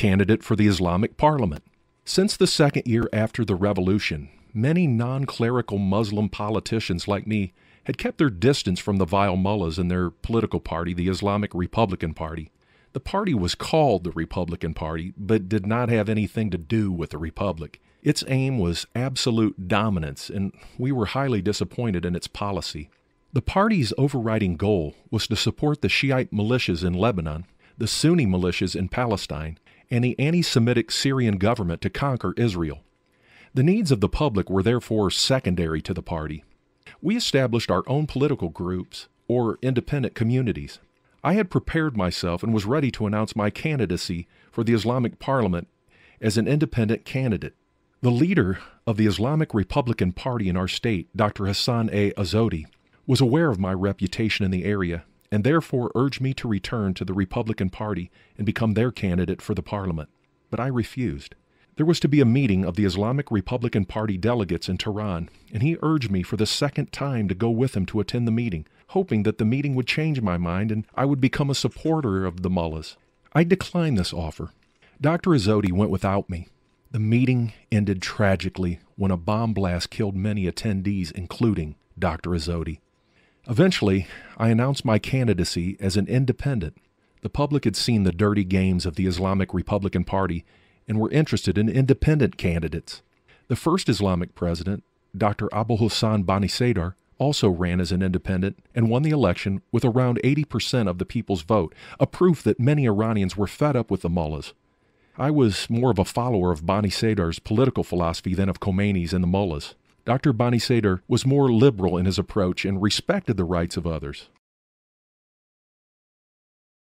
candidate for the Islamic Parliament. Since the second year after the revolution, many non-clerical Muslim politicians like me had kept their distance from the vile mullahs and their political party, the Islamic Republican Party. The party was called the Republican Party, but did not have anything to do with the Republic. Its aim was absolute dominance, and we were highly disappointed in its policy. The party's overriding goal was to support the Shiite militias in Lebanon, the Sunni militias in Palestine, and the anti-Semitic Syrian government to conquer Israel. The needs of the public were therefore secondary to the party. We established our own political groups, or independent communities. I had prepared myself and was ready to announce my candidacy for the Islamic Parliament as an independent candidate. The leader of the Islamic Republican Party in our state, Dr. Hassan A. Azodi, was aware of my reputation in the area and therefore urged me to return to the Republican Party and become their candidate for the parliament. But I refused. There was to be a meeting of the Islamic Republican Party delegates in Tehran, and he urged me for the second time to go with him to attend the meeting, hoping that the meeting would change my mind and I would become a supporter of the mullahs. I declined this offer. Dr. Azodi went without me. The meeting ended tragically when a bomb blast killed many attendees, including Dr. Azodi. Eventually, I announced my candidacy as an independent. The public had seen the dirty games of the Islamic Republican Party and were interested in independent candidates. The first Islamic president, Dr. Abu Hassan Bani Sadr, also ran as an independent and won the election with around 80% of the people's vote, a proof that many Iranians were fed up with the mullahs. I was more of a follower of Bani Sadr's political philosophy than of Khomeini's and the mullahs. Dr. Bani Sadr was more liberal in his approach and respected the rights of others.